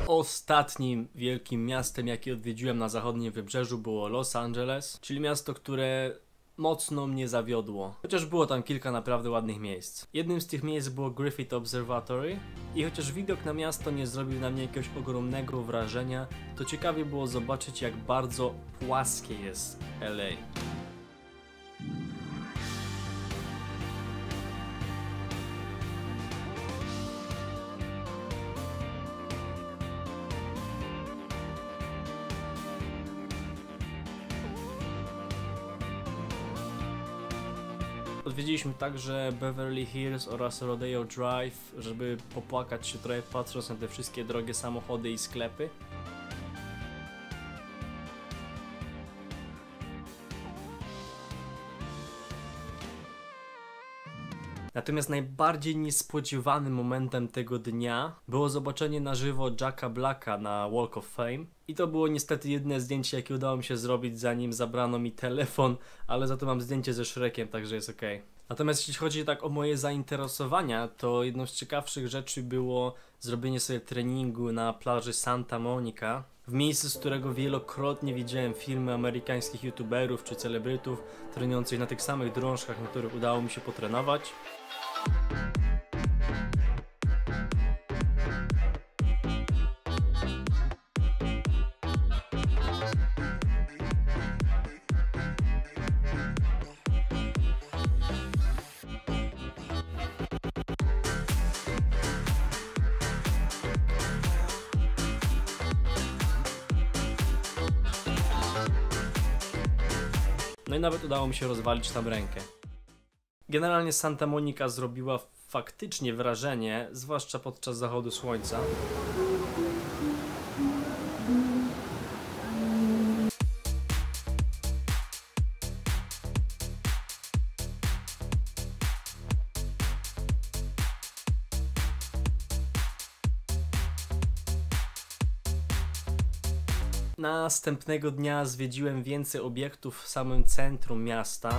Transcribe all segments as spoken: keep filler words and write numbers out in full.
Ostatnim wielkim miastem, jakie odwiedziłem na zachodnim wybrzeżu, było Los Angeles, czyli miasto, które mocno mnie zawiodło. Chociaż było tam kilka naprawdę ładnych miejsc. Jednym z tych miejsc było Griffith Observatory i chociaż widok na miasto nie zrobił na mnie jakiegoś ogromnego wrażenia, to ciekawie było zobaczyć, jak bardzo płaskie jest L A. Odwiedziliśmy także Beverly Hills oraz Rodeo Drive, żeby popłakać się trochę patrząc na te wszystkie drogie samochody i sklepy. Natomiast najbardziej niespodziewanym momentem tego dnia było zobaczenie na żywo Jacka Blacka na Walk of Fame. I to było niestety jedyne zdjęcie, jakie udało mi się zrobić, zanim zabrano mi telefon, ale za to mam zdjęcie ze Shrekiem, także jest ok. Natomiast jeśli chodzi tak o moje zainteresowania, to jedną z ciekawszych rzeczy było zrobienie sobie treningu na plaży Santa Monica, w miejscu, z którego wielokrotnie widziałem filmy amerykańskich youtuberów czy celebrytów trenujących na tych samych drążkach, na których udało mi się potrenować. No i nawet udało mi się rozwalić tam rękę. Generalnie Santa Monica zrobiła faktycznie wrażenie, zwłaszcza podczas zachodu słońca. Następnego dnia zwiedziłem więcej obiektów w samym centrum miasta.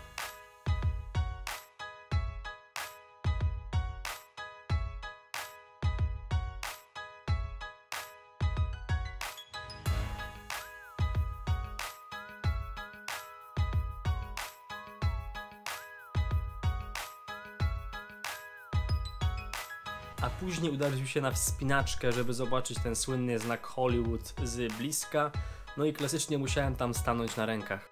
A później udaliśmy się na wspinaczkę, żeby zobaczyć ten słynny znak Hollywood z bliska. No i klasycznie musiałem tam stanąć na rękach.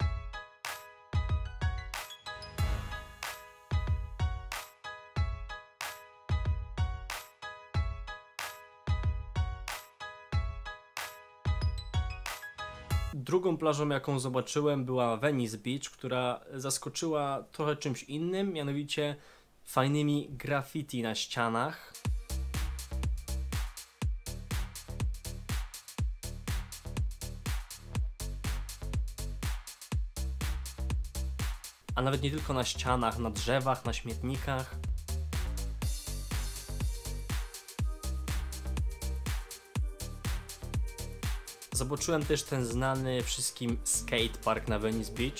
Drugą plażą, jaką zobaczyłem, była Venice Beach, która zaskoczyła trochę czymś innym, mianowicie fajnymi graffiti na ścianach. A nawet nie tylko na ścianach, na drzewach, na śmietnikach. Zobaczyłem też ten znany wszystkim skatepark na Venice Beach.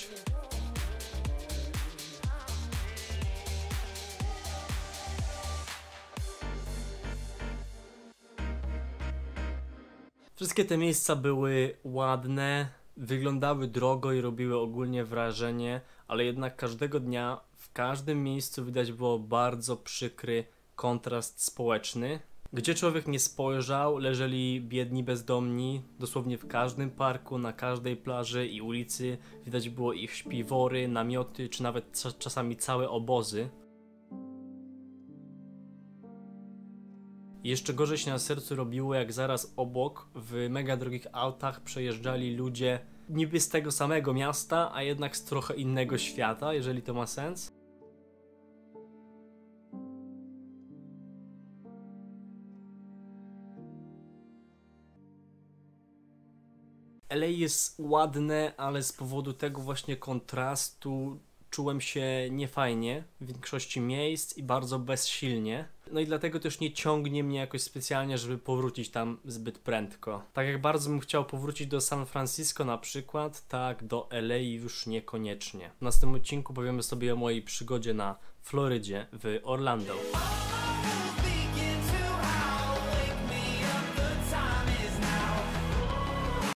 Wszystkie te miejsca były ładne, wyglądały drogo i robiły ogólnie wrażenie, ale jednak każdego dnia w każdym miejscu widać było bardzo przykry kontrast społeczny. Gdzie człowiek nie spojrzał, leżeli biedni bezdomni, dosłownie w każdym parku, na każdej plaży i ulicy widać było ich śpiwory, namioty, czy nawet czasami całe obozy. I jeszcze gorzej się na sercu robiło, jak zaraz obok w mega drogich autach przejeżdżali ludzie niby z tego samego miasta, a jednak z trochę innego świata, jeżeli to ma sens. L A jest ładne, ale z powodu tego właśnie kontrastu czułem się niefajnie w większości miejsc i bardzo bezsilnie. No i dlatego też nie ciągnie mnie jakoś specjalnie, żeby powrócić tam zbyt prędko. Tak jak bardzo bym chciał powrócić do San Francisco na przykład, tak do L A już niekoniecznie. W następnym odcinku powiemy sobie o mojej przygodzie na Florydzie w Orlando.